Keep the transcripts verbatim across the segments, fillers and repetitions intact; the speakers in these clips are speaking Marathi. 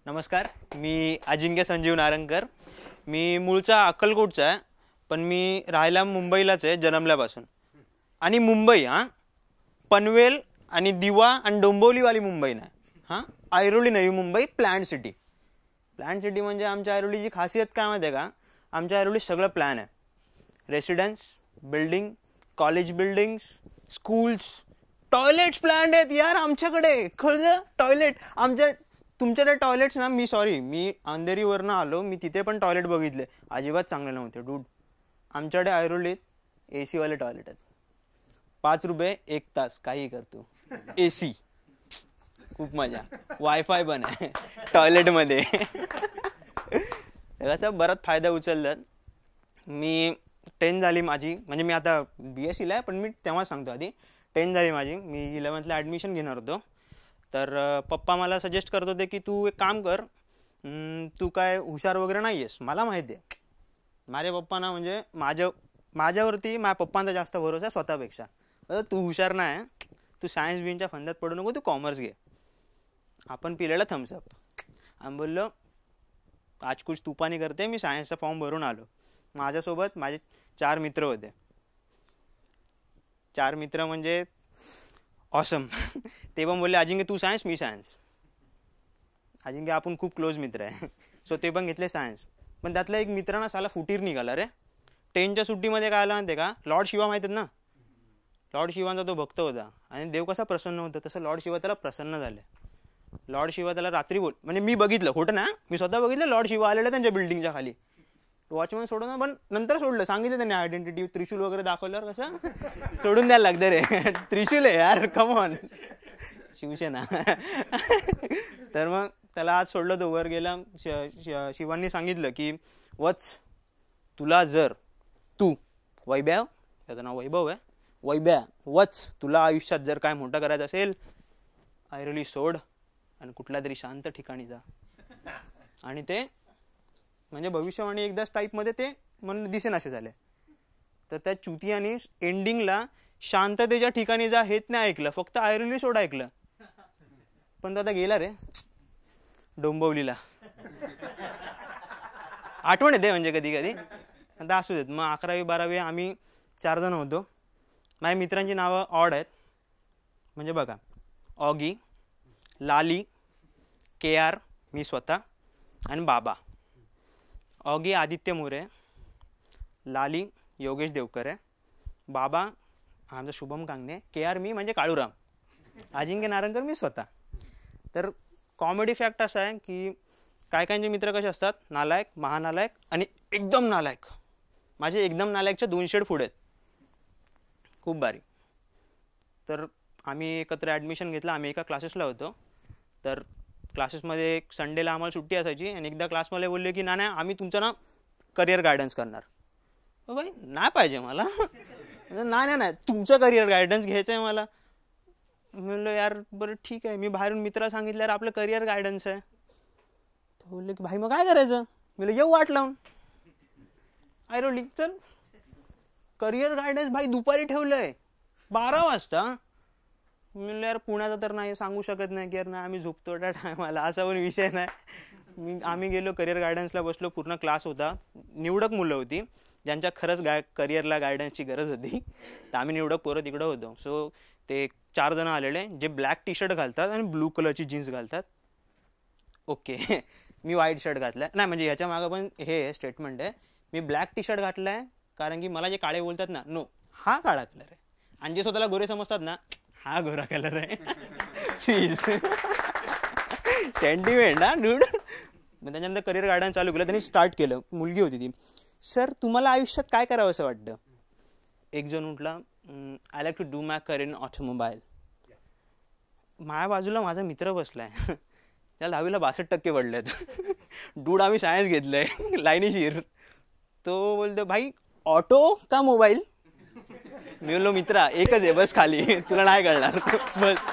नमस्कार, मी अजिंक्य संजीव नारंगकर. मी मूळचा अक्कलकोटचा आहे, पण मी राहायला मुंबईलाच आहे जन्मल्यापासून. आणि मुंबई हां पनवेल आणि दिवा आणि डोंबिवलीवाली मुंबई नाही, हां Airoli Navi Mumbai, plan city. Plan city म्हणजे आमच्या ऐरोलीची खासियत काय माहिती आहे का? आमच्या ऐरोली सगळं प्लॅन आहे. Residence, building, college buildings, schools, toilets plan आहेत यार आमच्याकडे. कळलं? टॉयलेट आमच्या तुमच्याकडे टॉयलेट्स ना, मी सॉरी मी अंधेरीवरनं आलो, मी तिथे पण टॉयलेट बघितले, अजिबात चांगले नव्हते डूड. आमच्याकडे ऐरोलीत ए सीवाले टॉयलेट आहेत. पाच रुपये एक तास काही करतो. ए सी, खूप मजा. वायफाय पण आहे टॉयलेटमध्ये. त्याचा बराच फायदा उचललात. मी टेन झाली माझी, म्हणजे मी आता बी एस सीला आहे, पण मी तेव्हा सांगतो आधी टेन झाली माझी. मी इलेवन्थला ॲडमिशन घेणार होतो. तर पप्पा मला सजेस्ट करत होते की तू एक काम कर, तू काय हुशार वगैरे नाही आहेस, मला माहिती आहे. माझे पप्पा ना म्हणजे माझ्या माझ्यावरती माझ्या पप्पांचा जास्त भरोसा आहे स्वतःपेक्षा. तू हुशार नाही, तू सायन्स बीनच्या फंदात पडू नको, तू कॉमर्स घे. आपण पिलेला थम्सअप. आम्ही बोललो आज कुछ तुपानी करते. मी सायन्सचा फॉर्म भरून आलो. माझ्यासोबत माझे चार मित्र होते. चार मित्र म्हणजे ऑसम. ते पण बोलले अजिंक्य तू सायन्स, मी सायन्स. अजिंक्य आपण खूप क्लोज मित्र आहे. सो ते पण घेतले सायन्स. पण त्यातला एक मित्रांना साला फुटीर निघाला रे. टेनच्या सुट्टीमध्ये काय आला माहिती का? लॉर्ड शिवा माहिती ना, लॉर्ड शिवांचा तो भक्त होता. आणि देव कसा प्रसन्न होता तसं लॉर्ड शिवा त्याला प्रसन्न झाले. लॉर्ड शिवा त्याला रात्री बोल, म्हणजे मी बघितलं, खोटं ना, मी स्वतः बघितलं. लॉर्ड शिवा आलेला त्यांच्या बिल्डिंगच्या खाली. वॉचमॅन सोडून पण नंतर सोडलं. सांगितलं त्यांनी आयडेंटिटी, त्रिशूल वगैरे दाखवल्यावर कसं सोडून द्यायला लागतं रे. त्रिशूल आहे यार, कमॉन, शिवसेना. तर मग त्याला आज सोडलं, तो वर गेला. शिवांनी सांगितलं की वत्स, तुला जर तू वैभव, त्याचं नाव वैभव आहे, वैभ्या वत्स, तुला आयुष्यात जर काय मोठं करायचं असेल, ऐरोली सोड आणि कुठल्या तरी शांत ठिकाणी जा. आणि ते म्हणजे भविष्यवाणी एकदाच टाईपमध्ये ते मन दिसेनासे झाले. तर त्या चुतियानी एंडिंगला शांततेच्या ठिकाणी जा हेच नाही ऐकलं, फक्त ऐरोली सोड ऐकलं. पण तो आता गेला रे डोंबिवलीला. आठवण येते म्हणजे कधी कधी. आता असू देत. मग अकरावी बारावी आम्ही चार जण होतो. माझ्या मित्रांची नावं ऑड आहेत. म्हणजे बघा, ऑगी, लाली, के आर, मी स्वतः आणि बाबा. ऑगी आदित्य मोरे, लाली योगेश देवकर आहे, बाबा आमचा शुभम कांगणे, के आर मी म्हणजे काळूराम, अजिंक्य नारंगकर मी स्वतः. तर कॉमेडी फॅक्ट असा आहे की काय काहींचे मित्र कसे असतात, नालायक, महानालायक आणि एकदम नालायक. माझे एकदम नालायकच्या दोन शेड पुढे आहेत. खूप भारी. तर आम्ही एकत्र ॲडमिशन घेतलं. आम्ही एका क्लासेसला होतो. तर क्लासेसमध्ये एक संडेला आम्हाला सुट्टी असायची. आणि एकदा क्लासमध्ये बोलले की ना नाही आम्ही तुमचं ना करिअर गायडन्स करणार. बाई नाही पाहिजे मला. नाही नाही नाही तुमचं करिअर गायडन्स घ्यायचं आहे मला. म्हणलं यार बरं ठीक आहे. मी बाहेरून मित्राला सांगितल्यावर आपलं करिअर गायडन्स आहे. तर बोलले की भाई मग काय करायचं. मी येऊ वाट लावून ऐरोली. चल करिअर गायडन्स भाई दुपारी ठेवलंय बारा वाजता. म्हणलं यार पुण्याचा तर नाही सांगू शकत नाही की यार नाही आम्ही झोपतो त्या टायमाला, असा पण विषय नाही. मी आम्ही गेलो करिअर गायडन्सला बसलो. पूर्ण क्लास होता. निवडक मुलं होती ज्यांच्या खरंच गाय करिअरला गायडन्सची गरज होती. तर आम्ही निवडक पोरं तिकडं होतो. सो ते चार जण आलेले जे ब्लॅक टी शर्ट घालतात आणि ब्लू कलरची जीन्स घालतात. ओके मी व्हाईट शर्ट घातलाय. नाही म्हणजे ह्याच्या मागं पण हे स्टेटमेंट आहे. मी ब्लॅक टी शर्ट घातलाय कारण की मला जे काळे बोलतात ना, नो हा काळा कलर आहे. आणि जे स्वतःला गोरे समजतात ना, हा गोरा कलर आहे. प्लीज सेंटिमेंट हा डूड. मग त्याच्यानंतर करिअर गायडन्स चालू केलं. त्यांनी स्टार्ट केलं. मुलगी होती ती. सर तुम्हाला आयुष्यात काय करावं असं वाटतं. एक जण उठला, I like to do my career in automobile. माझ्या बाजूला माझा मित्र बसलाय. त्याला दहावीला बासष्ट टक्के पडलेत. डूड आम्ही सायन्स घेतलंय लाईनीशीर. तो बोलतो भाई ऑटो का मोबाईल. मी बोललो मित्रा एकच आहे बस खाली, तुला नाही कळणार बस.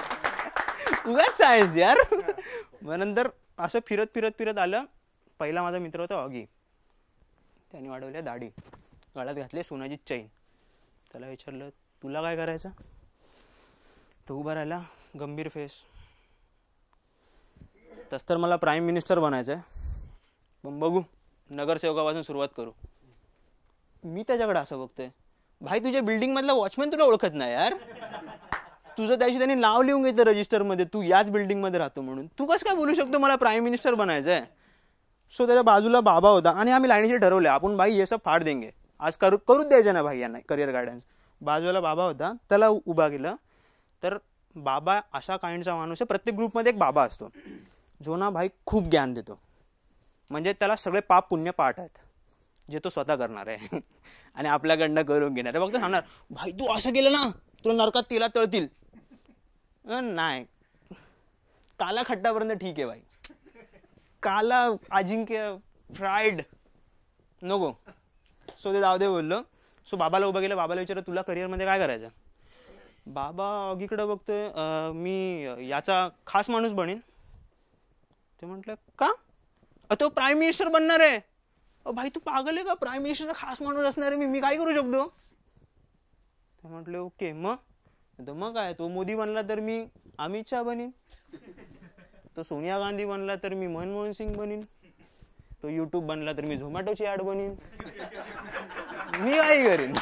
उगाच सायन्स यार. मग नंतर असं फिरत फिरत फिरत आलं. पहिला माझा मित्र होता ऑगी. त्याने वाढवल्या दाढी, गळ्यात घातले सोन्याची चैन. त्याला विचारलं तुला काय करायचं. तो उभा राहिला, गंभीर फेस. तसं तर मला प्राईम मिनिस्टर बनायचं आहे, पण बघू नगरसेवकापासून सुरुवात करू. मी त्याच्याकडे असं बघतोय, भाई तुझ्या बिल्डिंगमधला वॉचमॅन तुला ओळखत नाही यार. तुझं त्याशी त्यांनी नाव लिहून घेतलं रजिस्टरमध्ये, तू याच बिल्डिंगमध्ये राहतो म्हणून. तू कसं काय बोलू शकतो मला प्राईम मिनिस्टर बनायचं आहे. सो त्याच्या बाजूला बाबा होता आणि आम्ही लाईनीचे ठरवले आपण भाई हे सब फाड देंगे, आज करू करूच द्यायचं ना भाई यांना करिअर गायडन्स. बाजूला बाबा होता, त्याला उभा केलं. तर बाबा अशा काइंडचा माणूस आहे, प्रत्येक ग्रुपमध्ये एक बाबा असतो जो ना भाई खूप ज्ञान देतो. म्हणजे त्याला सगळे पाप पुण्य पाठ आहेत जे तो स्वतः करणार आहे आणि आपल्याकडनं करून घेणार आहे. फक्त सांगणार भाई तू असं केलं ना तुला नरकात तिला तळतील. नाही, काला खट्टापर्यंत ठीक आहे भाई, काला अजिंक्य फ्राईड नको. सो ते जाऊ दे बोललो. सो बाबाला उभं केलं. बाबाला विचारलं तुला करिअरमध्ये काय करायचं. बाबा अगीकडे बघतोय, मी याचा खास माणूस बनेन. ते म्हटलं का. तो प्राईम मिनिस्टर बनणार आहे. भाई तू पागल आहे का, प्राईम मिनिस्टरचा खास माणूस असणार आहे मी मी काय करू शकतो. ते म्हटले ओके मग. मग काय, तो मोदी बनला तर मी अमित शहा बनीन, तो सोनिया गांधी बनला तर मी मनमोहन सिंग बनीन, तो युट्यूब बनला तर मी झोमॅटोची ऍड बनीन, मी काय करीन.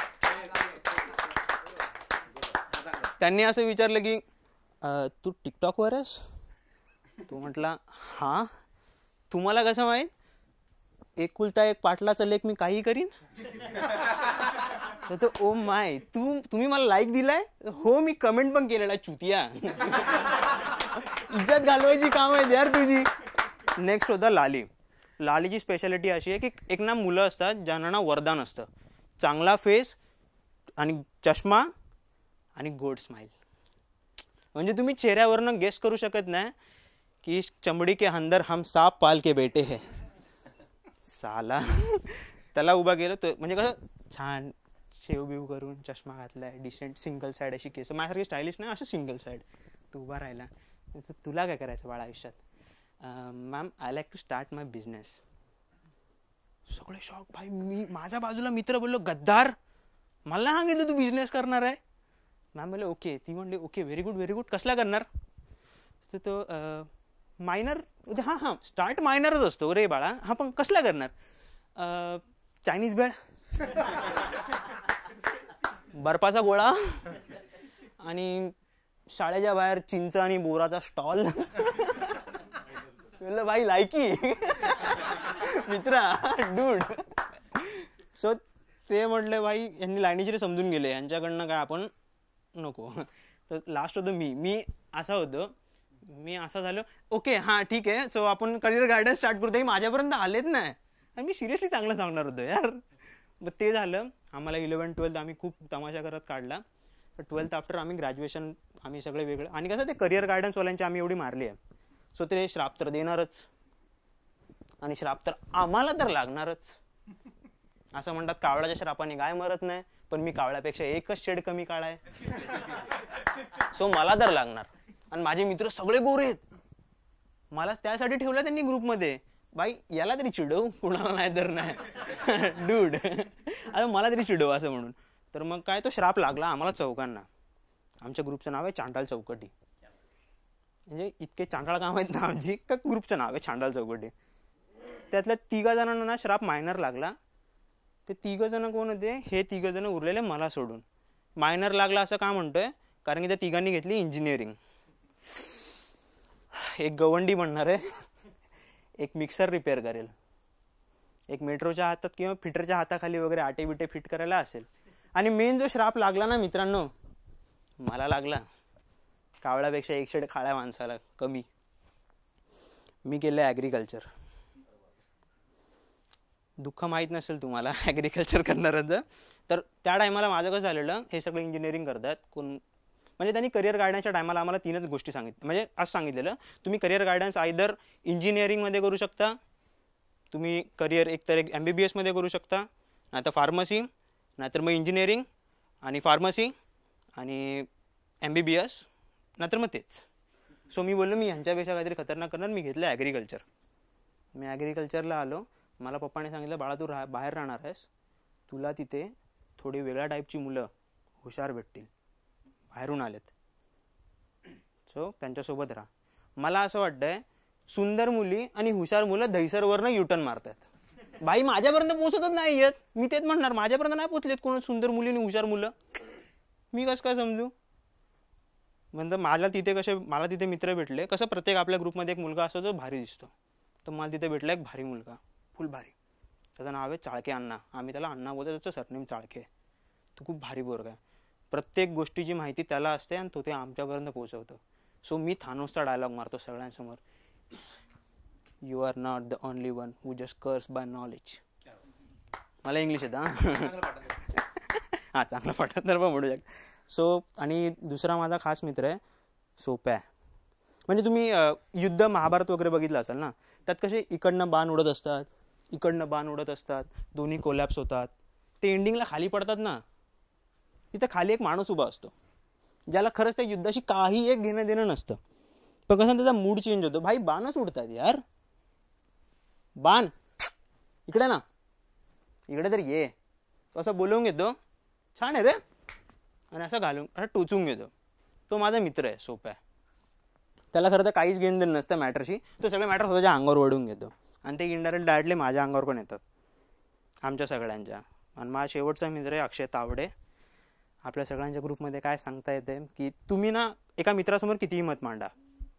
त्यांनी असं विचारलं की तू टिकटॉकवर आहेस. तो म्हटला हा. तुम्हाला कसं माहीत. एकुलता एक पाटलाचा लेख मी काही करीन. तर तो ओ माय तू तुम्ही मला लाईक दिलाय. हो मी कमेंट पण केलेला चुतिया. इज्जत घालवायची काम आहे यार तुझी. नेक्स्ट होता लाली. लालीची स्पेशालिटी अशी आहे की एक ना मुलं असतात ज्यांना ना वरदान असतं, चांगला फेस आणि चष्मा आणि गोड स्माइल. म्हणजे तुम्ही चेहऱ्यावरनं गेस करू शकत नाही की चमडी के अंदर हम सांप पाल के बेटे है साला. त्याला उभा केलं तो म्हणजे कसं छान शेव बिव करून चष्मा घातलाय, डिसेंट सिंगल साईड अशी केस, माझ्यासारखी स्टायलिश नाही, असं सिंगल साईड. तो उभा राहिला. तुला काय करायचं बाळा आयुष्यात. Ma'am I like to start my business. सगळे शॉक. भाई मी माझ्या बाजूला मित्र बोललो गद्दार मला सांगितलं तू बिझनेस करणार आहे. मॅम बोलले ओके. ती म्हणली okay very good very good कसला करणार. तर तो मायनर. हां हां स्टार्ट मायनरच असतो रे बाळा. हा पण कसला करणार. चायनीज भेळ, बर्फाचा गोळा आणि शाळेच्या बाहेर चिंच आणि बोराचा स्टॉल. म्हणलं भाई लायकी मित्रा डूड. सो ते म्हटले भाई यांनी लाईनीचे समजून गेले, यांच्याकडनं काय आपण नको. तर लास्ट होतं मी मी असा होतो मी असा झालो ओके हां ठीक आहे. सो आपण करिअर गायडन्स स्टार्ट करतो. माझ्यापर्यंत आलेच नाही आणि मी सिरियसली चांगलं सांगणार होतो यार. मग ते झालं. आम्हाला इलेव्हन ट्वेल्थ आम्ही खूप तमाशा करत काढला. तर ट्वेल्थ आफ्टर आम्ही ग्रॅज्युएशन आम्ही सगळे वेगळे. आणि कसं ते करिअर गायडन्सवाल्यांची आम्ही एवढी मारली आहे. सो ते श्राप तर देणारच आणि श्राप तर आम्हाला तर लागणारच. असं म्हणतात कावळ्याच्या श्रापाने गाय मरत नाही, पण मी कावळ्यापेक्षा एकच शेड कमी काळा आहे. सो मला तर लागणार. आणि माझे मित्र सगळे गोरे आहेत. मला त्यासाठी ठेवलं त्यांनी ग्रुपमध्ये. बाई याला तरी चिडव, कुणाला नाही तर नाही डूड आता मला तरी चिडव असं म्हणून. तर मग काय तो श्राप लागला आम्हाला चौकांना. आमच्या ग्रुपचं नाव आहे चांडाल चौकटी. म्हणजे इतके चांडाळ काम आहेत ना आमची का ग्रुपचं नाव आहे चांडाल चौकटी. त्यातल्या तिघा जणांना ना श्राप मायनर लागला. ते तिघ जण कोण होते. हे तिघ जण उरलेले मला सोडून. मायनर लागला असं का म्हणतोय कारण की त्या तिघांनी घेतली इंजिनिअरिंग. एक गवंडी बनणार आहे, एक मिक्सर रिपेअर करेल, एक मेट्रोच्या हातात किंवा फिटरच्या हाताखाली वगैरे आटे बिटे फिट करायला असेल. आणि मेन जो श्राप लागला ना मित्रांनो मला लागला कावळ्यापेक्षा एक शेड खाळ्या माणसाला कमी. मी केलं ॲग्रिकल्चर. दुःख माहीत नसेल तुम्हाला ॲग्रिकल्चर करणाऱ्याचं. तर त्या टायमाला माझं कसं झालेलं हे सगळं इंजिनिअरिंग करतात कोण म्हणजे त्यांनी करिअर गायडन्सच्या टायमाला आम्हाला तीनच गोष्टी सांगितल्या. म्हणजे असं सांगितलेलं तुम्ही करिअर गायडन्स आयदर इंजिनिअरिंगमध्ये करू शकता, तुम्ही करिअर एकतर एक एम बी बी एसमध्ये करू शकता, नाहीतर फार्मसी, नाहीतर मग इंजिनिअरिंग आणि फार्मसी आणि एम बी बी एस, नाहीतर मग तेच. सो मी बोललो मी ह्यांच्यापेक्षा काहीतरी खतरनाक करणार. मी घेतलं ॲग्रिकल्चर. मी ॲग्रिकल्चरला आलो. मला पप्पाने सांगितलं बाळा तू राह बाहेर राहणार आहेस, तुला तिथे थोडी वेगळ्या टाईपची मुलं हुशार भेटतील, बाहेरून आलेत, सो त्यांच्यासोबत राहा. मला असं वाटतंय सुंदर मुली आणि हुशार मुलं दहिसरवरनं युटर्न मारतात. बाई माझ्यापर्यंत पोहोचतच नाही येत. मी तेच म्हणणार, माझ्यापर्यंत नाही पोहोचलेत कोण सुंदर मुली आणि हुशार मुलं, मी कसं काय समजू. म्हणजे मला तिथे कसे मला तिथे मित्र भेटले, कसं प्रत्येक आपल्या ग्रुपमध्ये एक मुलगा असतो जो भारी दिसतो. तर मला तिथे भेटला एक भारी मुलगा, फुल भारी. त्याचं नाव आहे चाळके अण्णा. आम्ही त्याला अण्णा बोलतो, त्याचं सरनेम चाळके. तो खूप भारी पोरगा आहे. प्रत्येक गोष्टीची माहिती त्याला असते आणि तो ते आमच्यापर्यंत पोहोचवतो. सो मी थानोसचा डायलॉग मारतो सगळ्यांसमोर, you are not the only one who just curse by knowledge. मला इंग्लिश येतं हां हां चांगला पाठवत तर पण म्हणू शकतो. सो आणि दुसरा माझा खास मित्र आहे सोप्या. म्हणजे तुम्ही युद्ध महाभारत वगैरे बघितलं असाल ना, त्यात कसे इकडनं बाण उडत असतात, इकडनं बाण उडत असतात, दोन्ही कोलॅप्स होतात, ते एंडिंगला खाली पडतात ना, तिथं खाली एक माणूस उभा असतो ज्याला खरंच त्या युद्धाशी काही एक घेणं देणं नसतं. पण कसं त्याचा मूड चेंज होतो, भाई बाणच उडतात यार, बाण इकडे ना, इकडे तर ये, तो असं बोलवून घेतो, छान आहे रे, आणि असं घालून असं टोचून घेतो. तो माझा मित्र आहे सोप्या. त्याला खरं तर काहीच घेणं देणं नसतं मॅटरशी, तो सगळे मॅटर स्वतःच्या अंगावर ओढून घेतो आणि ते इनडायरेक्ट डायरेक्टली माझ्या अंगावर पण येतात, आमच्या सगळ्यांच्या. आणि माझा शेवटचा मित्र आहे अक्षय तावडे. आपल्या सगळ्यांच्या ग्रुपमध्ये काय सांगता येते की तुम्ही ना एका मित्रासमोर कितीही मत मांडा,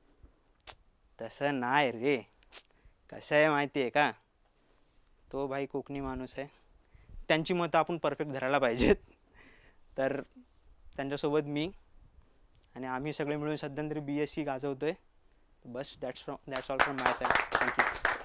तसं नाही रे. कसं आहे माहिती आहे का, तो भाई कोकणी माणूस आहे, त्यांची मतं आपण परफेक्ट धरायला पाहिजेत. तर त्यांच्यासोबत मी आणि आम्ही सगळे मिळून सध्या तरी बी एस सी गाजवतोय. बस that's from that's all from my side. Thank you.